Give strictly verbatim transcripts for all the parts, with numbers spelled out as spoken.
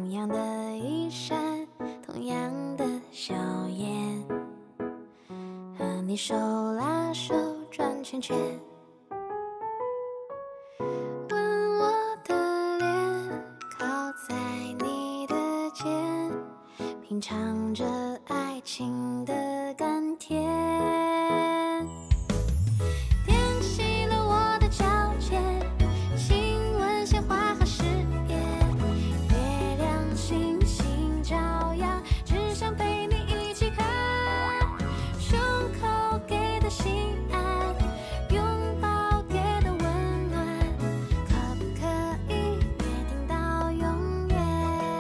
同样的衣衫，同样的笑颜，和你手拉手转圈圈，吻我的脸，靠在你的肩，品尝着爱情的甘甜，点熄了我的皎洁，亲吻鲜花和誓言，月亮星星照耀，只想陪你一起看，胸口给的心安，拥抱给的温暖，可不可以约定到永远？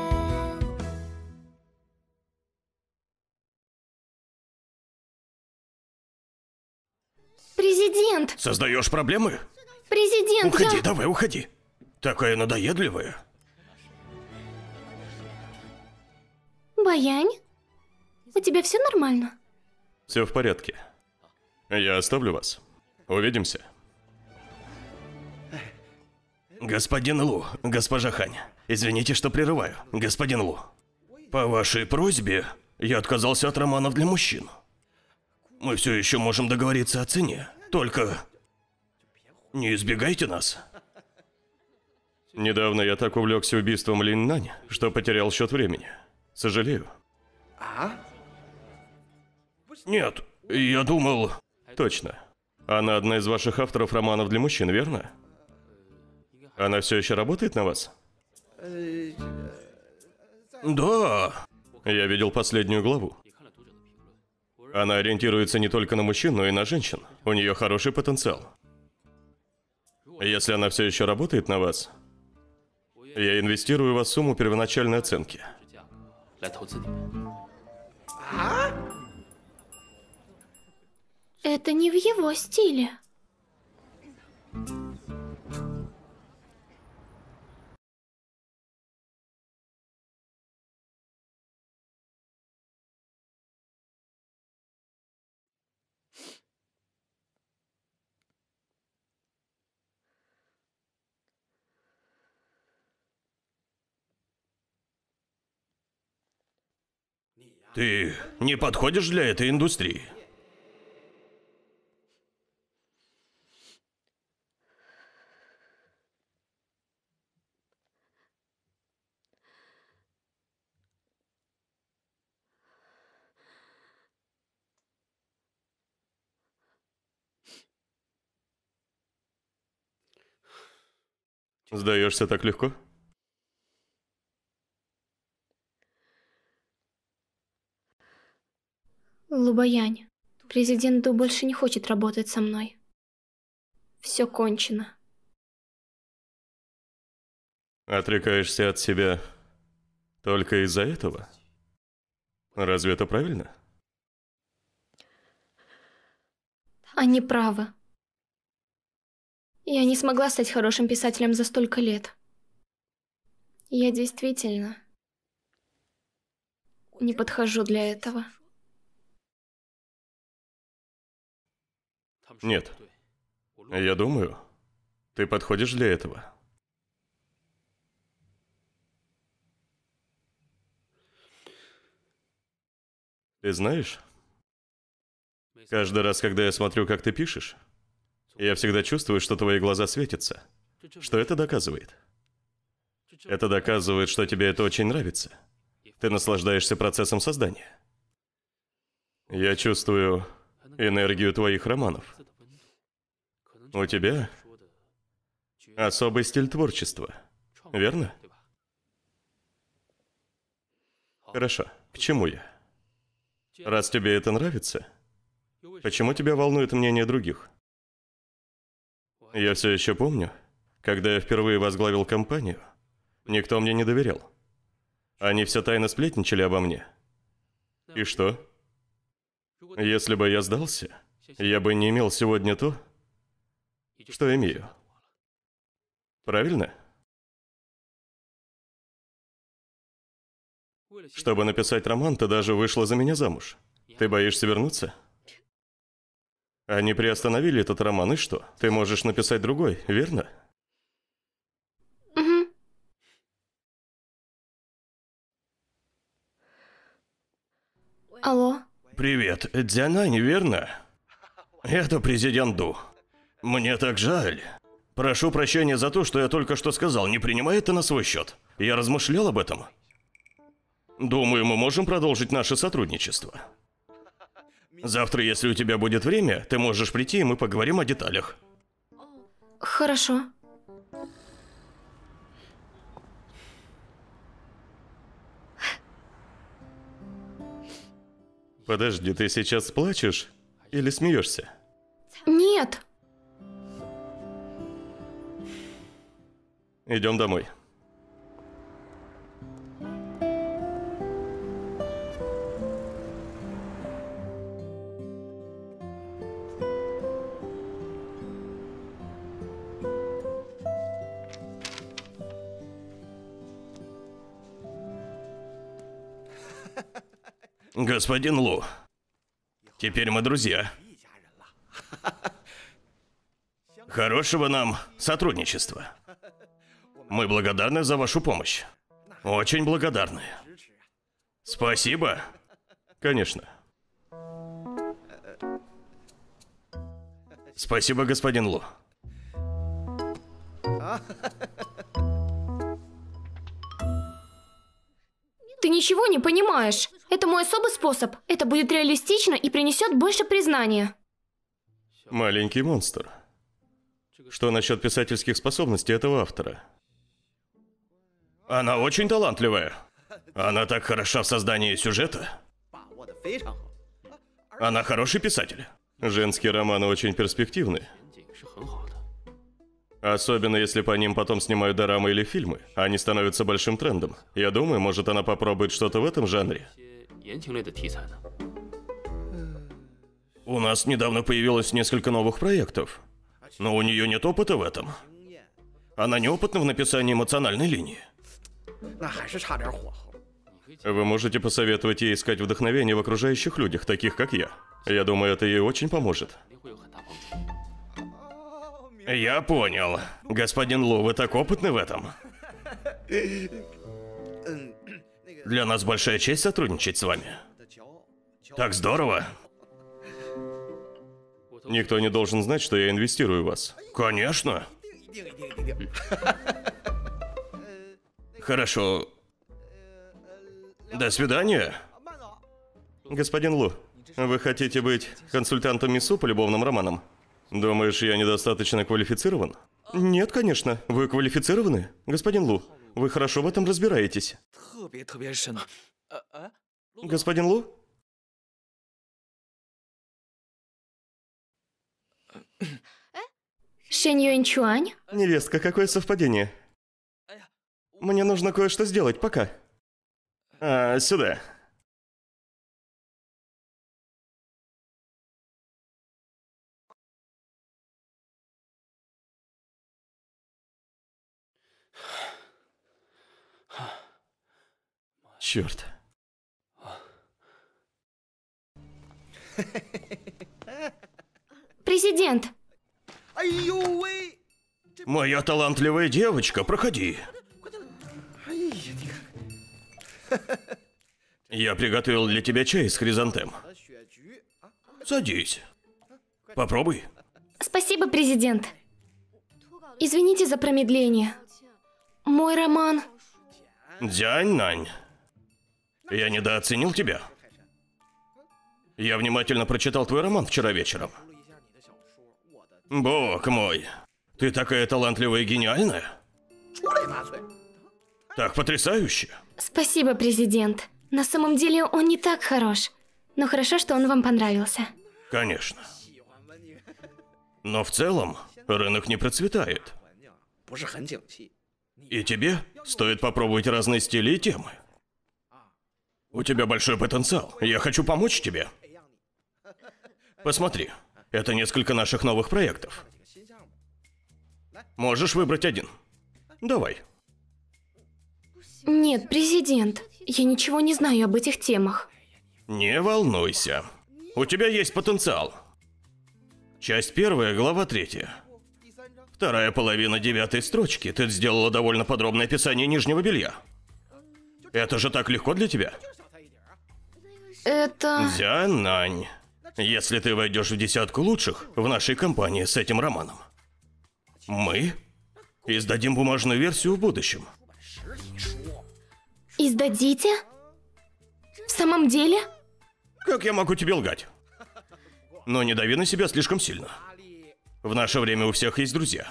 Президент! Создаешь проблемы? Президент, Уходи, я... давай, уходи. Такая надоедливая. Баянь? У тебя все нормально? Все в порядке. Я оставлю вас. Увидимся. Господин Лу, госпожа Хань, извините, что прерываю. Господин Лу, по вашей просьбе я отказался от романов для мужчин. Мы все еще можем договориться о цене, только не избегайте нас. Недавно я так увлекся убийством Лин Нань, что потерял счет времени. Сожалею. Нет, я думал... Точно. Она одна из ваших авторов романов для мужчин, верно? Она все еще работает на вас? Да. Я видел последнюю главу. Она ориентируется не только на мужчин, но и на женщин. У нее хороший потенциал. Если она все еще работает на вас, я инвестирую в вас сумму первоначальной оценки. Это не в его стиле. Ты не подходишь для этой индустрии. Сдаешься так легко? Лубаянь, президент Ду больше не хочет работать со мной. Все кончено. Отрекаешься от себя только из-за этого? Разве это правильно? Они правы. Я не смогла стать хорошим писателем за столько лет. Я действительно не подхожу для этого. Нет. Я думаю, ты подходишь для этого. Ты знаешь, каждый раз, когда я смотрю, как ты пишешь, я всегда чувствую, что твои глаза светятся. Что это доказывает? Это доказывает, что тебе это очень нравится. Ты наслаждаешься процессом создания. Я чувствую энергию твоих романов. У тебя особый стиль творчества, верно? Хорошо, к чему я? Раз тебе это нравится, почему тебя волнует мнение других? Я все еще помню, когда я впервые возглавил компанию, никто мне не доверял. Они все тайно сплетничали обо мне. И что? Если бы я сдался, я бы не имел сегодня то, что имею. Правильно? Чтобы написать роман, ты даже вышла за меня замуж. Ты боишься вернуться? Они приостановили этот роман, и что? Ты можешь написать другой, верно? Алло? Привет, Дзянань, верно? Это президент Ду. Мне так жаль. Прошу прощения за то, что я только что сказал. Не принимай это на свой счет. Я размышлял об этом. Думаю, мы можем продолжить наше сотрудничество. Завтра, если у тебя будет время, ты можешь прийти, и мы поговорим о деталях. Хорошо. Подожди, ты сейчас плачешь или смеешься? Нет. Идем домой. Господин Лу, теперь мы друзья. Хорошего нам сотрудничества. Мы благодарны за вашу помощь. Очень благодарны. Спасибо. Конечно. Спасибо, господин Лу. Ты ничего не понимаешь. Это мой особый способ. Это будет реалистично и принесет больше признания. Маленький монстр. Что насчет писательских способностей этого автора? Она очень талантливая. Она так хороша в создании сюжета. Она хороший писатель. Женские романы очень перспективны. Особенно если по ним потом снимают дорамы или фильмы. Они становятся большим трендом. Я думаю, может, она попробует что-то в этом жанре. У нас недавно появилось несколько новых проектов. Но у нее нет опыта в этом. Она неопытна в написании эмоциональной линии. Вы можете посоветовать ей искать вдохновение в окружающих людях, таких как я. Я думаю, это ей очень поможет. Я понял. Господин Лу, вы так опытны в этом. Для нас большая честь сотрудничать с вами. Так здорово. Никто не должен знать, что я инвестирую в вас. Конечно. Хорошо. До свидания. Господин Лу, вы хотите быть консультантом МИСУ по любовным романам? Думаешь, я недостаточно квалифицирован? Нет, конечно. Вы квалифицированы, господин Лу. Вы хорошо в этом разбираетесь. Господин Лу? Шэнь Юэньчуань? Невестка, какое совпадение. Мне нужно кое-что сделать, пока. А, сюда. Черт. Президент! Моя талантливая девочка, проходи. Я приготовил для тебя чай из хризантем. Садись. Попробуй. Спасибо, президент. Извините за промедление. Мой роман... Дзянь-нань. Я недооценил тебя. Я внимательно прочитал твой роман вчера вечером. Бог мой. Ты такая талантливая и гениальная. Так потрясающе. Спасибо, президент. На самом деле он не так хорош. Но хорошо, что он вам понравился. Конечно. Но в целом рынок не процветает. И тебе стоит попробовать разные стили и темы. У тебя большой потенциал. Я хочу помочь тебе. Посмотри, это несколько наших новых проектов. Можешь выбрать один. Давай. Нет, президент. Я ничего не знаю об этих темах. Не волнуйся. У тебя есть потенциал. Часть первая, глава третья. Вторая половина девятой строчки. Ты сделала довольно подробное описание нижнего белья. Это же так легко для тебя. Это... Дзянань. Если ты войдешь в десятку лучших в нашей компании с этим романом, мы издадим бумажную версию в будущем. Издадите? В самом деле? Как я могу тебе лгать? Но не дави на себя слишком сильно. В наше время у всех есть друзья.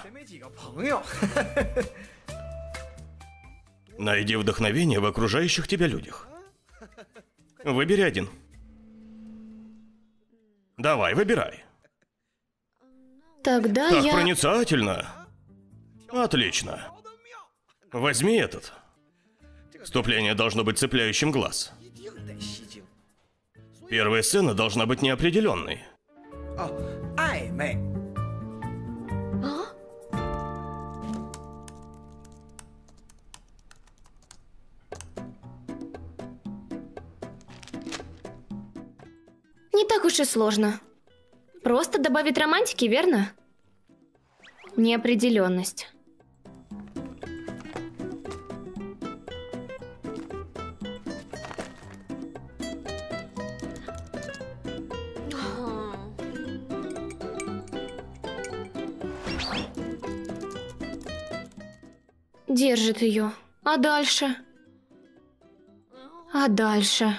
Найди вдохновение в окружающих тебя людях. Выбери один. Давай, выбирай. Тогда Так я... проницательно. Отлично. Возьми этот. Вступление должно быть цепляющим глаз. Первая сцена должна быть неопределенной. Не так уж и сложно. Просто добавить романтики, верно? Неопределенность. Держит ее. А дальше? А дальше?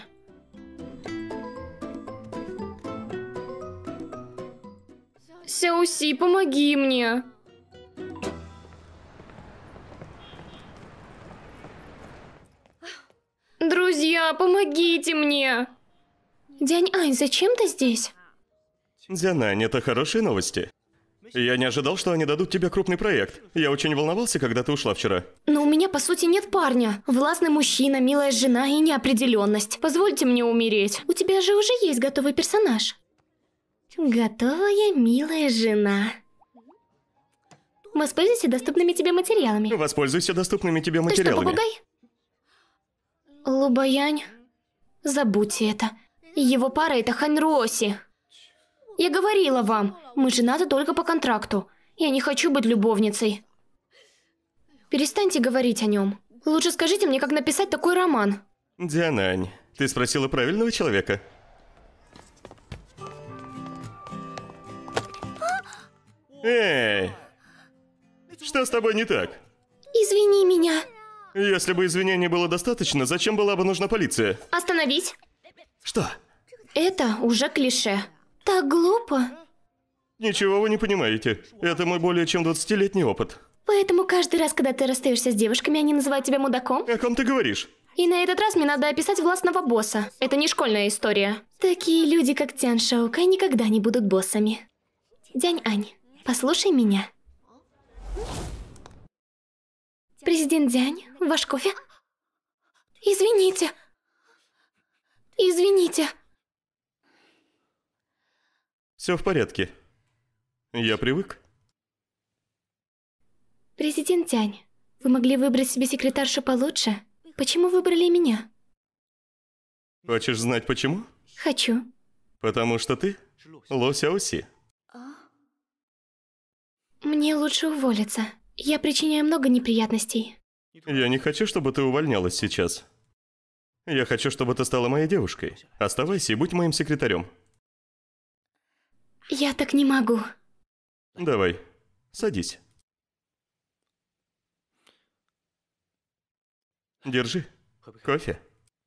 Сяоси, помоги мне. Друзья, помогите мне. Дянь Ань, зачем ты здесь? Дзянань, это хорошие новости. Я не ожидал, что они дадут тебе крупный проект. Я очень волновался, когда ты ушла вчера. Но у меня, по сути, нет парня. Властный мужчина, милая жена и неопределенность. Позвольте мне умереть. У тебя же уже есть готовый персонаж. Готовая, милая жена. Воспользуйся доступными тебе материалами. Воспользуйся доступными тебе Ты что, материалами. попугай? Лубаянь, забудьте это. Его пара это Ханьроси. Я говорила вам, мы женаты только по контракту. Я не хочу быть любовницей. Перестаньте говорить о нем. Лучше скажите мне, как написать такой роман. Дзянань, ты спросила правильного человека. Эй! Что с тобой не так? Извини меня. Если бы извинений было достаточно, зачем была бы нужна полиция? Остановись. Что? Это уже клише. Так глупо. Ничего вы не понимаете. Это мой более чем двадцатилетний опыт. Поэтому каждый раз, когда ты расстаешься с девушками, они называют тебя мудаком? О ком ты говоришь? И на этот раз мне надо описать властного босса. Это не школьная история. Такие люди, как Тян Шаокай, никогда не будут боссами. Дянь Ань, послушай меня. Президент Дзянь, ваш кофе? Извините. Извините. Все в порядке. Я привык. Президент Дзянь, вы могли выбрать себе секретаршу получше? Почему выбрали меня? Хочешь знать почему? Хочу. Потому что ты Ло Сяоси. Мне лучше уволиться. Я причиняю много неприятностей. Я не хочу, чтобы ты увольнялась сейчас. Я хочу, чтобы ты стала моей девушкой. Оставайся и будь моим секретарем. Я так не могу. Давай, садись. Держи. Кофе.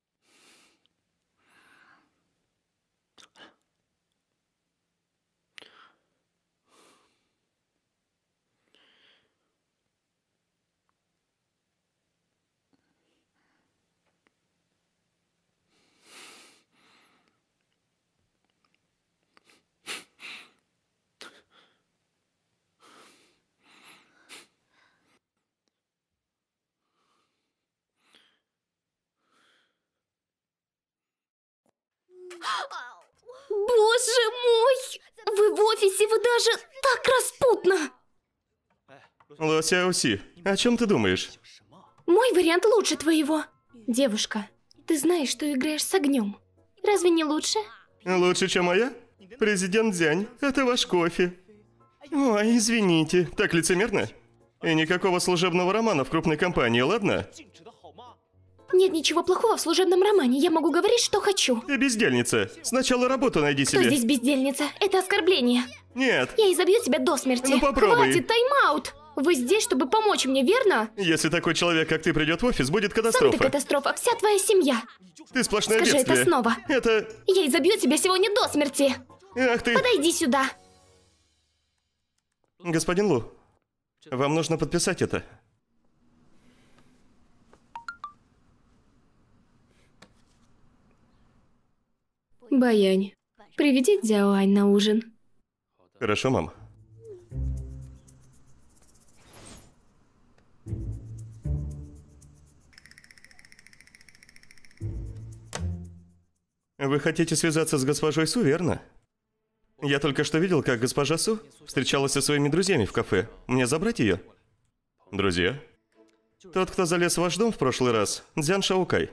Боже мой! Вы в офисе, вы даже так распутно! Ло Сяоси, о чем ты думаешь? Мой вариант лучше твоего. Девушка, ты знаешь, что играешь с огнем. Разве не лучше? Лучше, чем моя? Президент Дзянь, это ваш кофе. Ой, извините, так лицемерно? И никакого служебного романа в крупной компании, ладно? Нет ничего плохого в служебном романе. Я могу говорить, что хочу. Ты бездельница. Сначала работу найди Кто себе. здесь бездельница? Это оскорбление. Нет. Я изобью тебя до смерти. Ну попробуй. Хватит, тайм-аут. Вы здесь, чтобы помочь мне, верно? Если такой человек, как ты, придет в офис, будет Сам катастрофа. ты катастрофа, вся твоя семья. Ты сплошное Скажи бедствие. это снова. Это... Я изобью тебя сегодня до смерти. Ах ты... Подойди сюда. Господин Лу, вам нужно подписать это. Баянь, приведи Дзяоань на ужин. Хорошо, мам. Вы хотите связаться с госпожой Су, верно? Я только что видел, как госпожа Су встречалась со своими друзьями в кафе. Мне забрать ее? Друзья? Тот, кто залез в ваш дом в прошлый раз, Дзян Шаукай.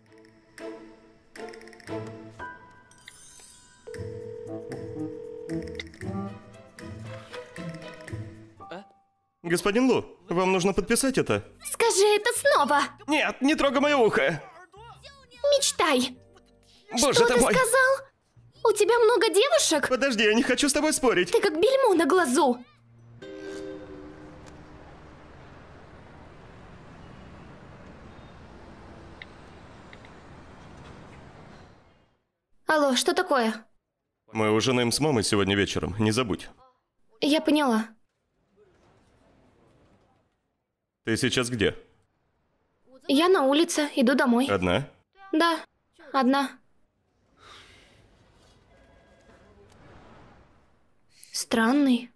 Господин Лу, вам нужно подписать это. Скажи это снова. Нет, не трогай мое ухо. Мечтай. Боже Что ты ты мой. сказал? У тебя много девушек? Подожди, я не хочу с тобой спорить. Ты как бельмо на глазу. Алло, что такое? Мы ужинаем с мамой сегодня вечером, не забудь. Я поняла. Ты сейчас где? Я на улице, иду домой. Одна? Да, одна. Странный.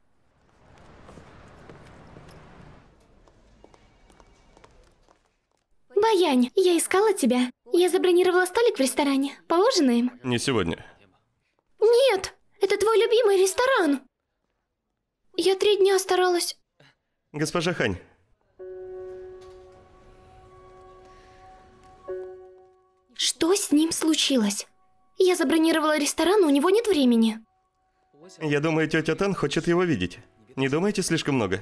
Баянь, я искала тебя. Я забронировала столик в ресторане. Поужинаем? Не сегодня. Нет, это твой любимый ресторан. Я три дня старалась. Госпожа Хань. Что с ним случилось? Я забронировала ресторан, у него нет времени. Я думаю, тетя Тан хочет его видеть. Не думайте слишком много.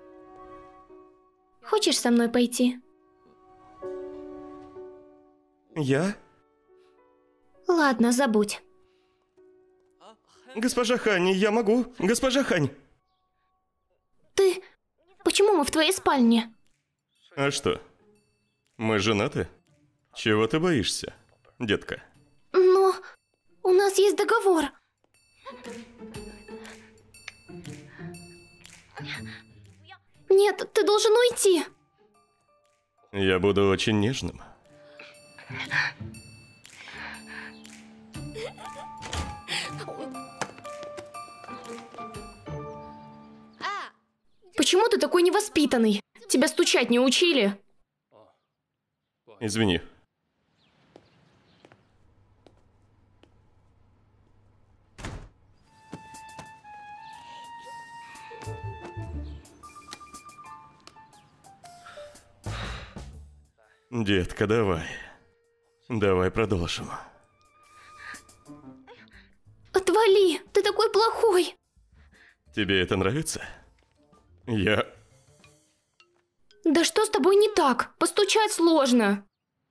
Хочешь со мной пойти? Я? Ладно, забудь. Госпожа Хань, я могу. Госпожа Хань. Ты... Почему мы в твоей спальне? А что? Мы женаты? Чего ты боишься, детка? Но... у нас есть договор. Нет, ты должен уйти. Я буду очень нежным. Почему ты такой невоспитанный? Тебя стучать не учили? Извини. Детка, давай. Давай продолжим. Отвали, ты такой плохой. Тебе это нравится? Я... Да что с тобой не так? Постучать сложно.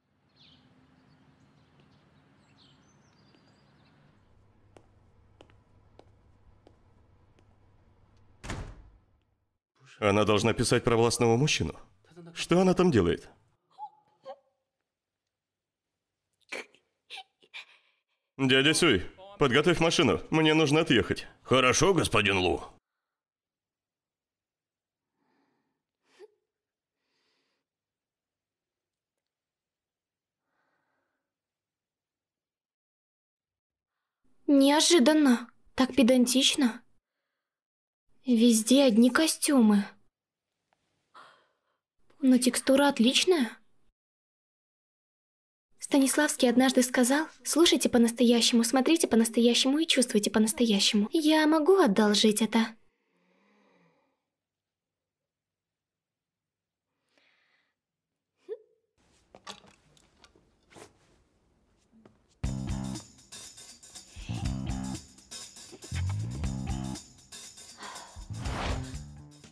Она должна писать про властного мужчину. Что она там делает? Дядя Сюй, подготовь машину. Мне нужно отъехать. Хорошо, господин Лу. Неожиданно. Так педантично. Везде одни костюмы. Но текстура отличная. Станиславский однажды сказал: слушайте по-настоящему, смотрите по-настоящему и чувствуйте по-настоящему. Я могу одолжить это?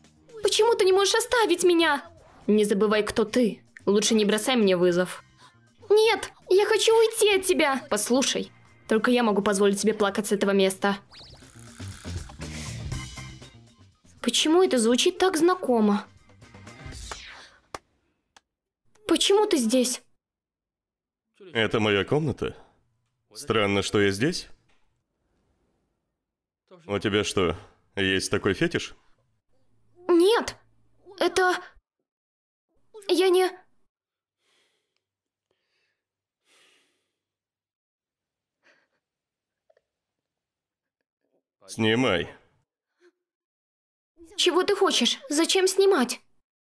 Почему ты не можешь оставить меня? Не забывай, кто ты. Лучше не бросай мне вызов. Нет, я хочу уйти от тебя. Послушай, только я могу позволить себе плакать с этого места. Почему это звучит так знакомо? Почему ты здесь? Это моя комната? Странно, что я здесь? У тебя что, есть такой фетиш? Нет, это... Я не... Снимай. Чего ты хочешь? Зачем снимать?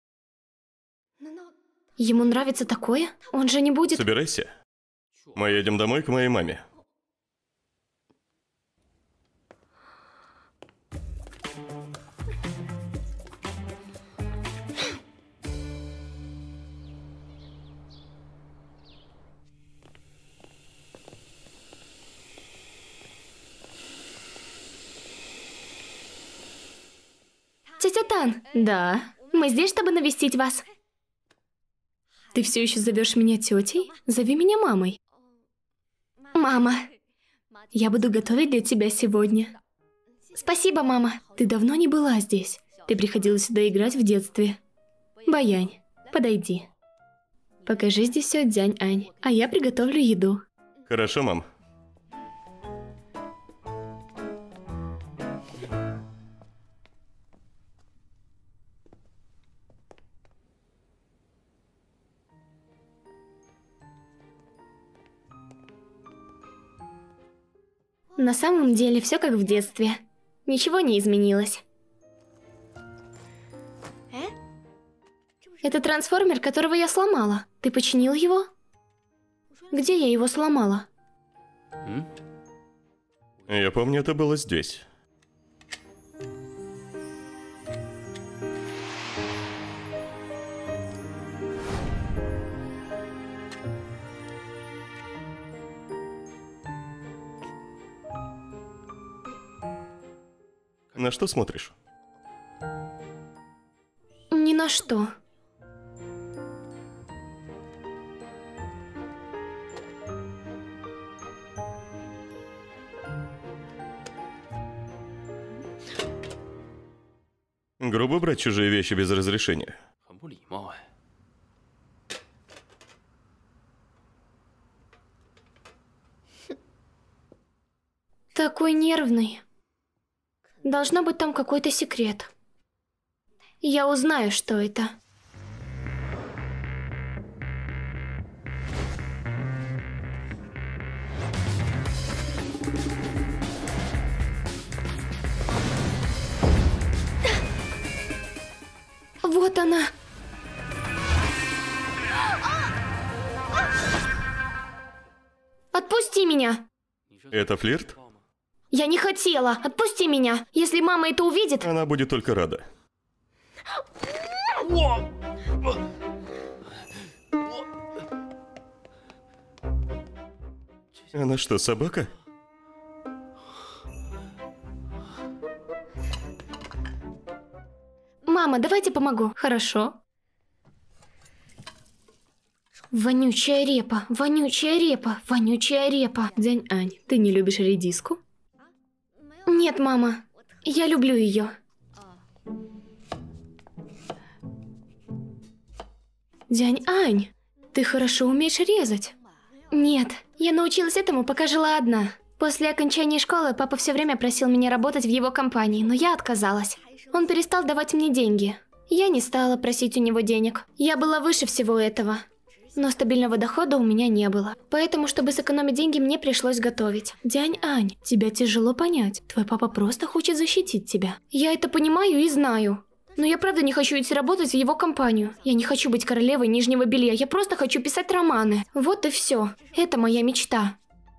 Ему нравится такое? Он же не будет... Собирайся. Мы едем домой к моей маме. Тетя Тан. Да. Мы здесь, чтобы навестить вас. Ты все еще зовешь меня тетей? Зови меня мамой. Мама. Я буду готовить для тебя сегодня. Спасибо, мама. Ты давно не была здесь. Ты приходила сюда играть в детстве. Баянь, подойди. Покажи здесь все Дзянь-Ань, а я приготовлю еду. Хорошо, мам. На самом деле все как в детстве. Ничего не изменилось. Это трансформер, которого я сломала. Ты починил его? Где я его сломала? Я помню, это было здесь. На что смотришь? Ни на что. Грубо брать чужие вещи без разрешения. Такой нервный. Должно быть там какой-то секрет. Я узнаю, что это. Вот она. Отпусти меня. Это флирт? Я не хотела. Отпусти меня. Если мама это увидит... Она будет только рада. Она что, собака? Мама, давайте помогу. Хорошо. Вонючая репа, вонючая репа, вонючая репа. Дзянь-Ань, ты не любишь редиску? Нет, мама. Я люблю ее. Дзянь-Ань, ты хорошо умеешь резать. Нет, я научилась этому, пока жила одна. После окончания школы папа все время просил меня работать в его компании, но я отказалась. Он перестал давать мне деньги. Я не стала просить у него денег. Я была выше всего этого. Но стабильного дохода у меня не было. Поэтому, чтобы сэкономить деньги, мне пришлось готовить. Дзянь-Ань, тебя тяжело понять. Твой папа просто хочет защитить тебя. Я это понимаю и знаю. Но я правда не хочу идти работать в его компанию. Я не хочу быть королевой нижнего белья. Я просто хочу писать романы. Вот и все. Это моя мечта.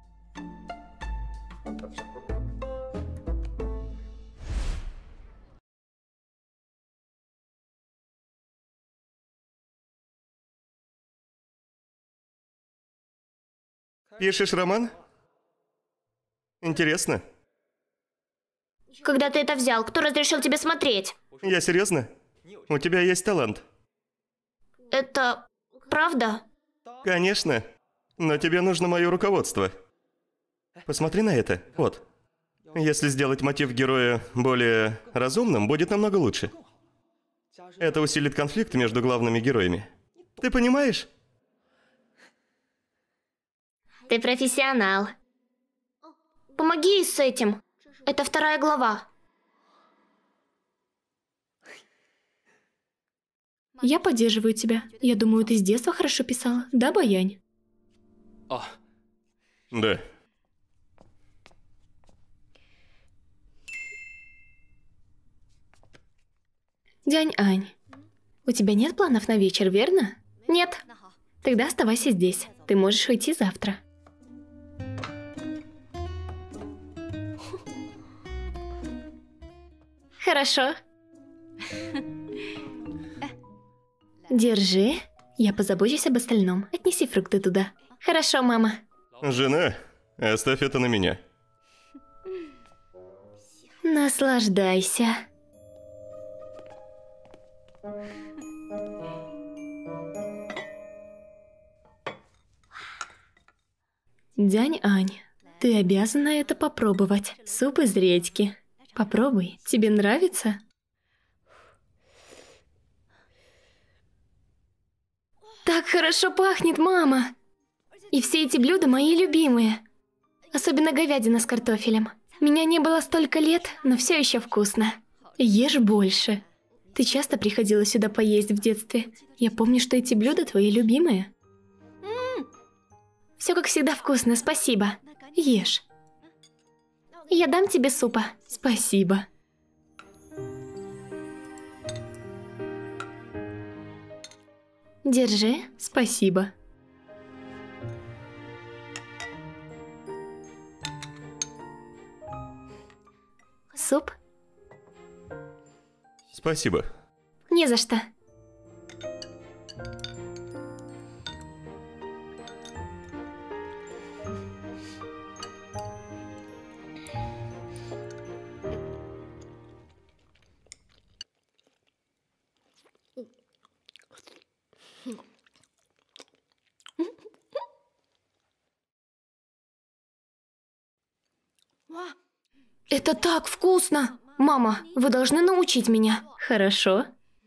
Пишешь роман? Интересно. Когда ты это взял? Кто разрешил тебе смотреть? Я серьезно? У тебя есть талант. Это правда? Конечно. Но тебе нужно мое руководство. Посмотри на это. Вот. Если сделать мотив героя более разумным, будет намного лучше. Это усилит конфликт между главными героями. Ты понимаешь? Ты профессионал. Помоги ей с этим. Это вторая глава. Я поддерживаю тебя. Я думаю, ты с детства хорошо писала. Да, Баянь? Да. Дянь-Ань, у тебя нет планов на вечер, верно? Нет. Тогда оставайся здесь. Ты можешь уйти завтра. Хорошо. Держи. Я позабочусь об остальном. Отнеси фрукты туда. Хорошо, мама. Жена, оставь это на меня. Наслаждайся. Дянь-Ань, ты обязана это попробовать. Суп из редьки. Попробуй. Тебе нравится? Так хорошо пахнет, мама. И все эти блюда мои любимые. Особенно говядина с картофелем. Меня не было столько лет, но все еще вкусно. Ешь больше. Ты часто приходила сюда поесть в детстве. Я помню, что эти блюда твои любимые. Все как всегда вкусно, спасибо. Ешь. Я дам тебе супа. Спасибо. Держи. Спасибо. Суп? Спасибо. Не за что. Это так вкусно! Мама, вы должны научить меня. Хорошо.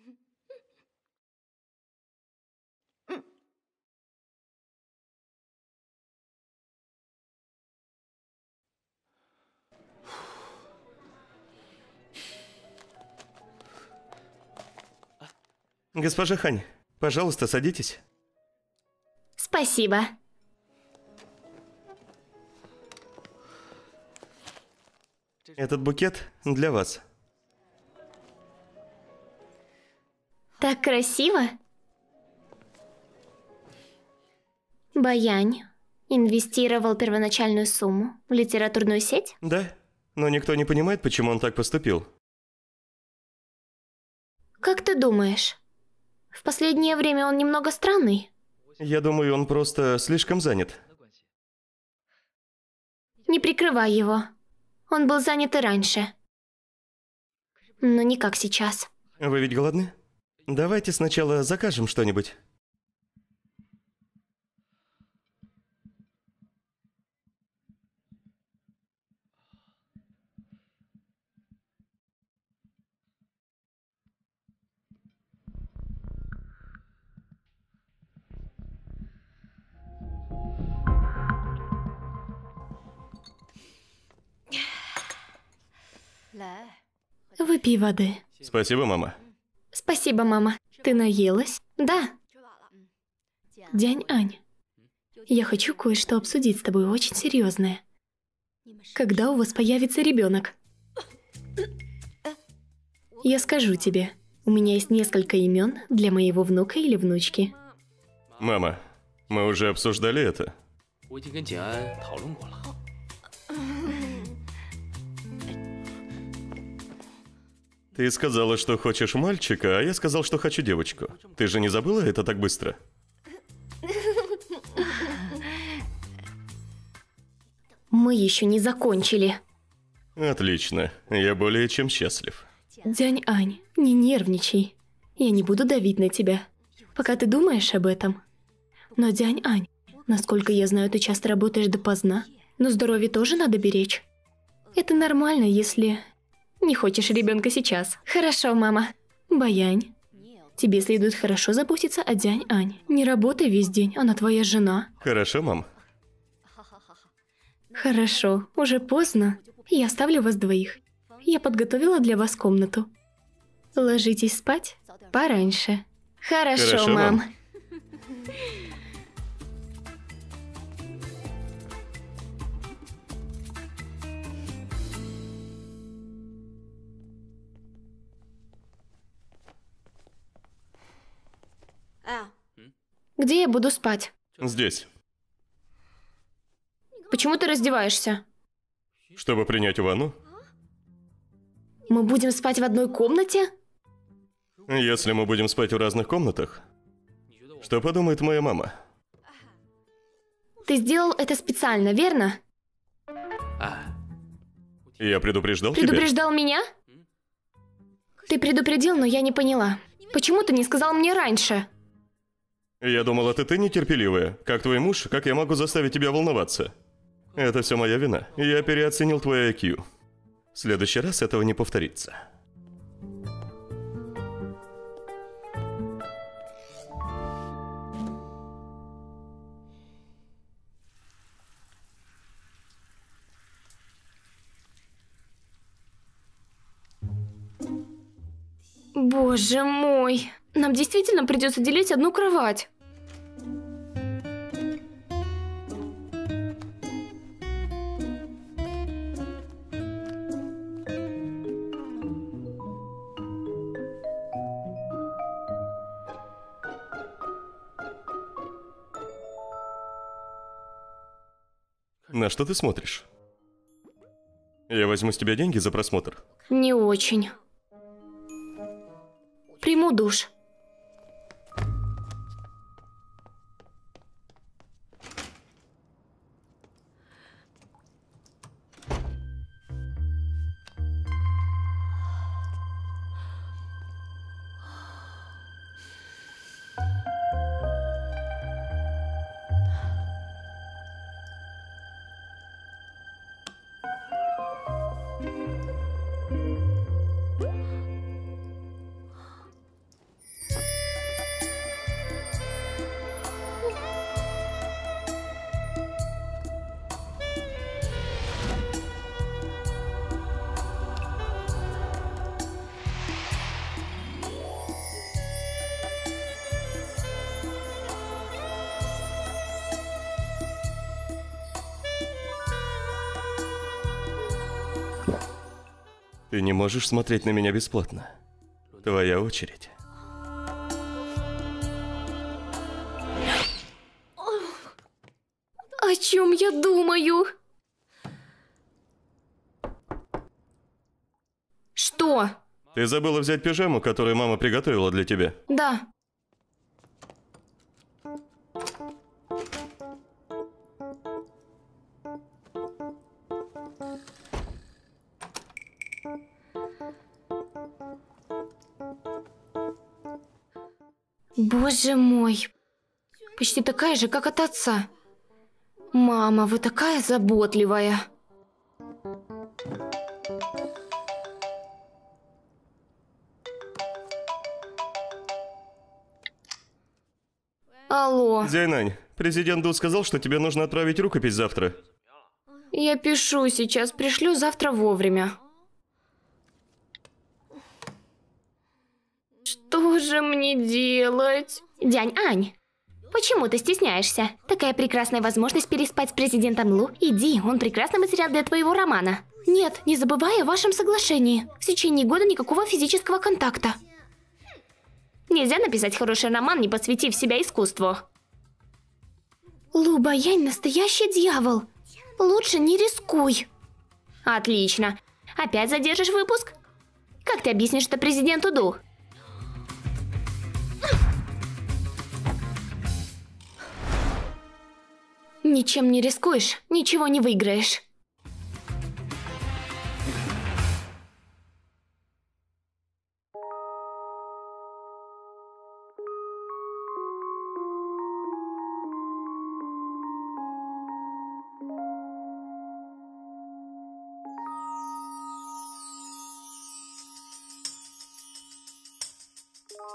Госпожа Хань, пожалуйста, садитесь. Спасибо. Этот букет для вас. Так красиво. Баянь инвестировал первоначальную сумму в литературную сеть? Да, но никто не понимает, почему он так поступил. Как ты думаешь, в последнее время он немного странный? Я думаю, он просто слишком занят. Не прикрывай его. Он был занят и раньше. Но не как сейчас. Вы ведь голодны? Давайте сначала закажем что-нибудь. Выпей воды. Спасибо, мама. Спасибо, мама. Ты наелась? Да. Дянь-Ань, я хочу кое-что обсудить с тобой очень серьезное. Когда у вас появится ребенок? Я скажу тебе, у меня есть несколько имен для моего внука или внучки. Мама, мы уже обсуждали это. Ты сказала, что хочешь мальчика, а я сказал, что хочу девочку. Ты же не забыла это так быстро? Мы еще не закончили. Отлично. Я более чем счастлив. Дянь-Ань, не нервничай. Я не буду давить на тебя, пока ты думаешь об этом. Но, Дянь-Ань, Насколько я знаю, ты часто работаешь допоздна. Но здоровье тоже надо беречь. Это нормально, если не хочешь ребенка сейчас. Хорошо, мама. Баянь, тебе следует хорошо заботиться о Дянь-Ань. Не работай весь день, она твоя жена. Хорошо, мам? Хорошо, уже поздно. Я оставлю вас двоих. Я подготовила для вас комнату. Ложитесь спать пораньше. Хорошо, Хорошо, мам. мам. Где я буду спать? Здесь. Почему ты раздеваешься? Чтобы принять ванну? Мы будем спать в одной комнате? Если мы будем спать в разных комнатах, что подумает моя мама? Ты сделал это специально, верно? Я предупреждал тебя? Предупреждал меня? Ты предупредил, но я не поняла. Почему ты не сказал мне раньше? Я думал, это ты нетерпеливая. Как твой муж, как я могу заставить тебя волноваться? Это все моя вина. Я переоценил твой ай кью. В следующий раз этого не повторится. Боже мой. Нам действительно придется делить одну кровать. На что ты смотришь? Я возьму с тебя деньги за просмотр. Не очень. Приму душ. Ты не можешь смотреть на меня бесплатно. Твоя очередь. О чем я думаю? Что? Ты забыла взять пижаму, которую мама приготовила для тебя. Да. Боже мой. Почти такая же, как от отца. Мама, вы такая заботливая. Алло. Зяйнань, президент Ду сказал, что тебе нужно отправить рукопись завтра. Я пишу сейчас, пришлю завтра вовремя. Что же мне делать? Дянь-Ань, почему ты стесняешься? Такая прекрасная возможность переспать с президентом Лу. Иди, он прекрасный материал для твоего романа. Нет, не забывай о вашем соглашении. В течение года никакого физического контакта. Нельзя написать хороший роман, не посвятив себя искусству. Лу Баянь настоящий дьявол. Лучше не рискуй. Отлично. Опять задержишь выпуск? Как ты объяснишь это президенту Ду? Ничем не рискуешь, ничего не выиграешь.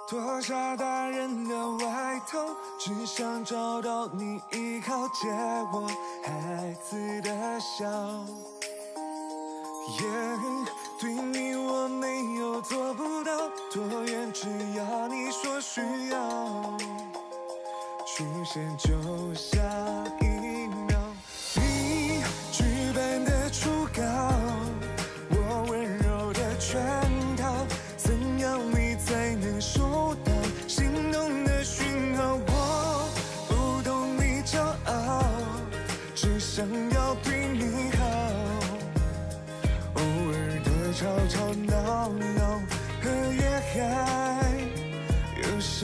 脱下大人的外套，只想找到你依靠，借我孩子的笑。Yeah, 对你我没有做不到，多远只要你说需要，出现就下一秒。你剧本的初稿，我温柔的圈套，怎样你才能收到心动的讯号？我不懂你骄傲，只想要对你好，偶尔的吵吵闹闹，和也还有笑。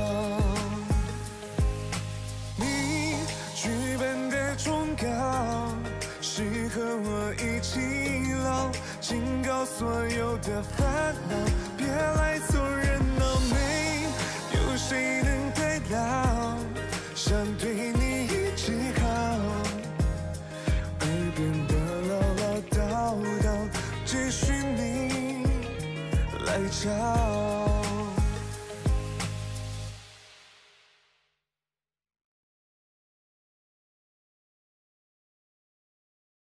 你剧本的忠告，适合我一起老，警告所有的烦恼，别来凑热闹，没有谁能太老，想对你一直好，耳边的唠唠叨叨，只需你来找。